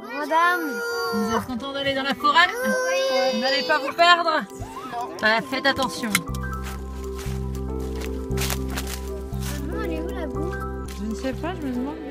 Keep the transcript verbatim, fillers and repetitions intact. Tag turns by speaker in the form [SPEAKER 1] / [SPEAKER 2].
[SPEAKER 1] Madame.
[SPEAKER 2] Vous êtes content d'aller dans la forêt?
[SPEAKER 1] Oui.
[SPEAKER 2] Vous n'allez pas vous perdre? Bah, faites attention.
[SPEAKER 1] Maman, elle est où la boue?
[SPEAKER 2] Je ne sais pas, je me demande.